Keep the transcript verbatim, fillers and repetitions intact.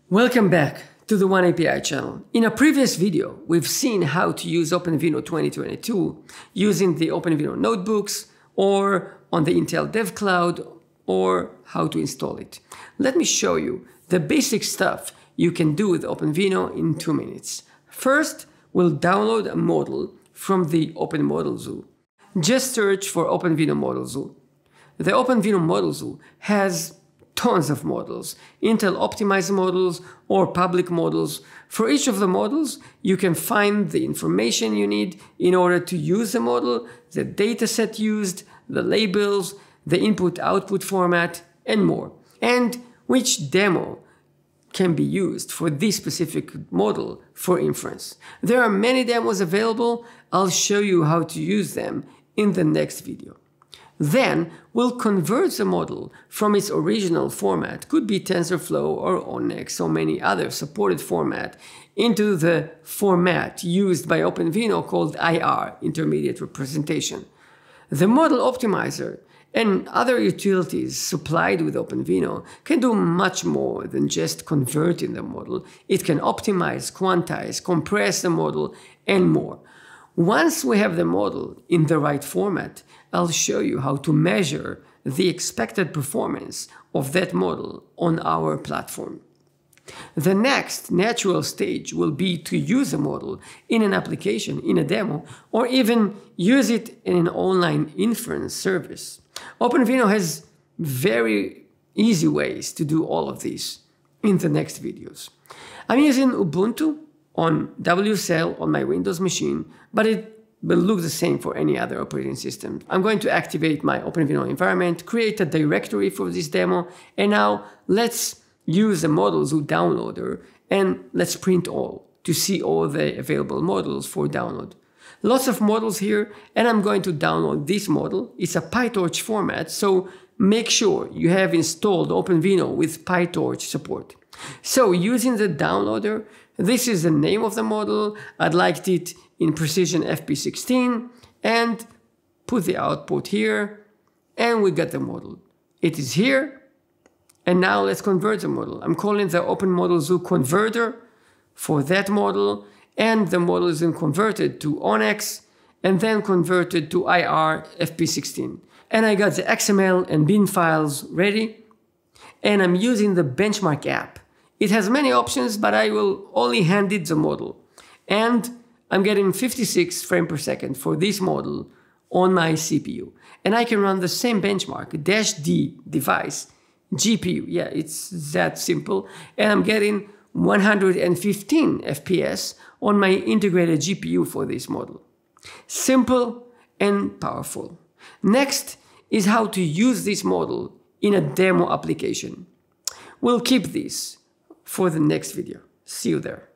Welcome back to the One A P I channel. In a previous video, we've seen how to use OpenVINO twenty twenty-two using the OpenVINO notebooks or on the Intel Dev Cloud, or how to install it. Let me show you the basic stuff you can do with OpenVINO in two minutes. First, we'll download a model from the Open Model Zoo. Just search for OpenVINO Model Zoo. The OpenVINO Model Zoo has tons of models, Intel optimized models or public models. For each of the models, you can find the information you need in order to use the model, the dataset used, the labels, the input-output format, and more, and which demo can be used for this specific model for inference. There are many demos available. I'll show you how to use them in the next video. Then we'll convert the model from its original format, could be TensorFlow or Onyx or many other supported format, into the format used by OpenVINO called I R, Intermediate Representation. The model optimizer and other utilities supplied with OpenVINO can do much more than just converting the model. It can optimize, quantize, compress the model, and more. Once we have the model in the right format, I'll show you how to measure the expected performance of that model on our platform. The next natural stage will be to use a model in an application, in a demo, or even use it in an online inference service. OpenVINO has very easy ways to do all of this in the next videos. I'm using Ubuntu on W S L on my Windows machine, but it will look the same for any other operating system. I'm going to activate my OpenVINO environment, create a directory for this demo, and now let's use the Model Zoo downloader and let's print all to see all the available models for download. Lots of models here, and I'm going to download this model. It's a PyTorch format, so make sure you have installed OpenVINO with PyTorch support. So using the downloader, this is the name of the model. I'd liked it in precision F P sixteen, and put the output here, and we got the model. It is here, and now let's convert the model. I'm calling the Open Model Zoo converter for that model, and the model is then converted to Onyx, and then converted to I R F P sixteen. And I got the X M L and bin files ready, and I'm using the benchmark app. It has many options, but I will only hand it the model. And I'm getting fifty-six frames per second for this model on my C P U. And I can run the same benchmark, dash D device, G P U. Yeah, it's that simple. And I'm getting one hundred fifteen F P S on my integrated G P U for this model. Simple and powerful. Next is how to use this model in a demo application. We'll keep this for the next video. See you there.